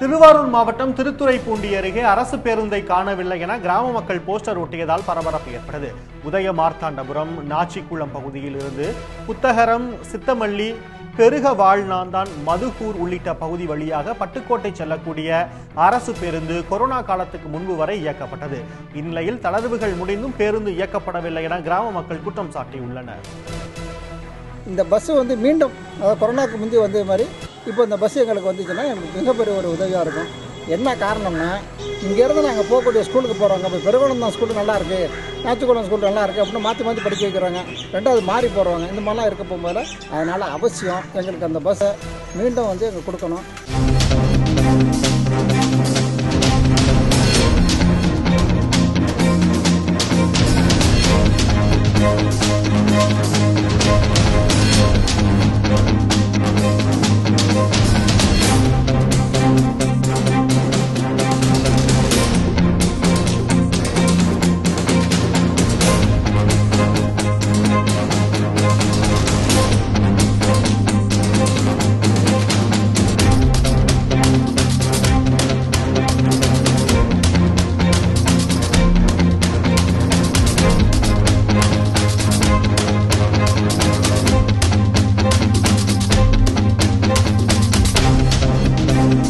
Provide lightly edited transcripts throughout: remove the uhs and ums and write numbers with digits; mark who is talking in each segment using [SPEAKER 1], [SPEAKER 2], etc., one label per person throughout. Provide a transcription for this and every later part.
[SPEAKER 1] திருவாரூர் மாவட்டம் திருத்துறைப்பூண்டி அருகே அரசு பேருந்தை காணவில்லை என கிராம மக்கள் போஸ்டர் ஒட்டியதால் பரபரப்பு ஏற்பட்டது. உதய மார்த்தாண்டபுரம் நாச்சிக்குளம் பகுதியில் இருந்து புத்தகரம், சித்தமல்லி, பெருக வாழ்நாந்தான், மதுகூர் உள்ளிட்ட பகுதி வழியாக பட்டுக்கோட்டை செல்லக்கூடிய அரசு பேருந்து கொரோனா காலத்துக்கு முன்பு வரை இயக்கப்பட்டது. இந்நிலையில் தளர்வுகள் முடிந்தும் பேருந்து இயக்கப்படவில்லை என கிராம மக்கள் குற்றம் சாட்டியுள்ளனர்.
[SPEAKER 2] இந்த பஸ் மீண்டும் கொரோனாவுக்கு முந்தி வந்த மாதிரி இப்போ இந்த பஸ் எங்களுக்கு வந்துச்சுன்னா எங்களுக்கு மிகப்பெரிய ஒரு உதவியாக இருக்கும். என்ன காரணம்னா, இங்கேருந்து நாங்கள் போகக்கூடிய ஸ்கூலுக்கு போகிறோங்க. இப்போ பெருகுளம் ஸ்கூல் நல்லா இருக்குது, நாச்சிக்குளம் ஸ்கூல் நல்லா இருக்குது அப்படின்னு மாற்றி படிக்க வைக்கிறாங்க. ரெண்டாவது மாறி போடுவாங்க. இந்த மாதிரிலாம் இருக்க போகும்போது அதனால் அவசியம் எங்களுக்கு அந்த பஸ்ஸை மீண்டும் எங்களுக்கு கொடுக்கணும்.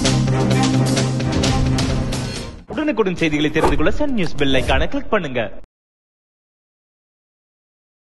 [SPEAKER 3] உடனுக்குடன் செய்திகளை தெரிந்து கொள்ள சன் நியூஸ் பெல் ஐகானை கிளிக் பண்ணுங்க.